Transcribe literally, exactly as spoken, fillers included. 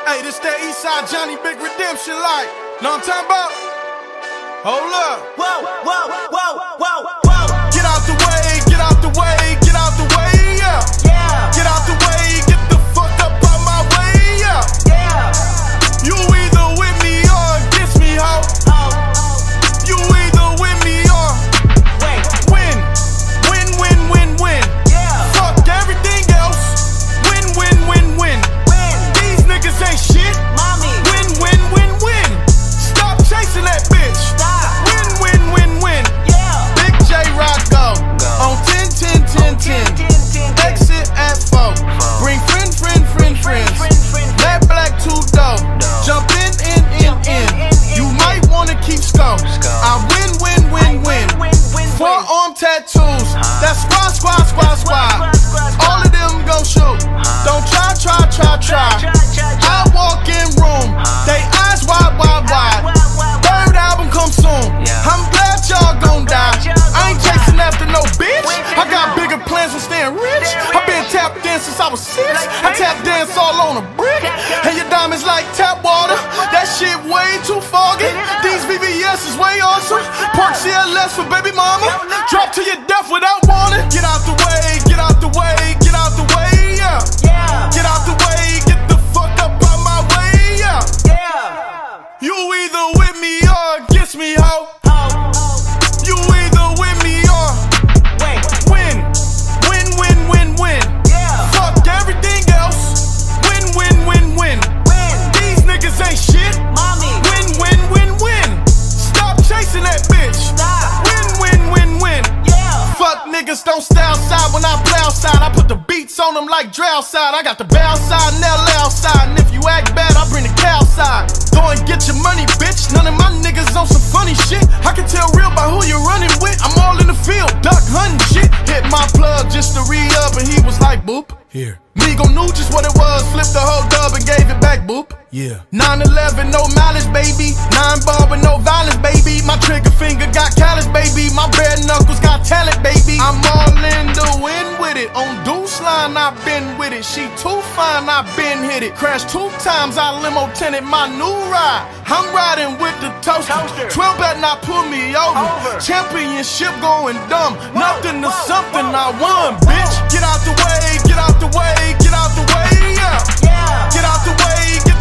Hey, this that Eastside Johnny Big Redemption like. Know what I'm talking about? Hold up. Whoa, whoa, whoa, whoa, whoa. Get out the way, get out the way, get out the way, yeah. Yeah. Get out the way, get the fuck up out my way, yeah. Yeah. You either with me or against me, ho. Oh. You either with me or Wait. win. Win, win, win, win. Yeah. Fuck everything else. Win, win, win, win. Win. These niggas ain't shit. Mommy. Win, win, win, win. Stop chasing that bitch. Stop. Win, win, win, win. Yeah. Big J Rock go. On ten, ten, ten, ten. Exit at four. Bring friend, friend, friend, friends. Black, black, two dough. Jump in, in, in, in. You might wanna keep score. I win, win, win, win. Forearm tattoos. That's squad, squad, squad, squad. All of them gon' shoot. Don't try, try, try, try. I walk in room. They eyes wide, wide, wide. Third album come soon. I'm glad y'all gon' die. I ain't chasing after no bitch. I got bigger plans for staying rich. I been tap dancing since I was six. I tap dance all on a brick. And your diamonds like tap water. That shit way too foggy. These V V S is way awesome. Park C L S for baby mama. Drop to your death without warning. Get out the way, get out the way, get out the way, yeah. Yeah. Get out the way, get the fuck up out my way, yeah. Yeah. You either with me or against me, ho. Oh. You either with me or Wait. win. Win, win, win, win. Yeah. Fuck everything else. Win, win, win, win. Win. These niggas ain't shit. Mommy. Win, win, win, win. Stop chasing that bitch. Stop. Win, win, win, win. Yeah. Fuck niggas don't stay outside when I play outside. I put the beats on them like Dre outside. I got the bow side and L outside. And if you act bad, I bring the cow side. Go and get your money, bitch. None of my niggas on some funny shit. I can tell real by who you're running with. I'm all in the field, duck hunting shit. Hit my plug just to re-up and he was like, boop. Here. Migo knew just what it was. Flipped the whole dub and gave it back, boop. Yeah. nine eleven, no mileage, baby. Nine ball with no violence, baby. My trigger finger got callous, baby. My bare knuckles got talent, baby. I'm all in the wind with it. On Deuce line, I've been with it. She too fine, I've been hit it. Crashed two times, I limo tented my new ride. I'm riding with the toaster. Toaster. twelve better not pull me over. Over. Championship going dumb. Whoa, Nothing to whoa, something, whoa, I won, whoa. bitch. Get out the way, get out the way, get out the way, yeah. Yeah. Get out the way, get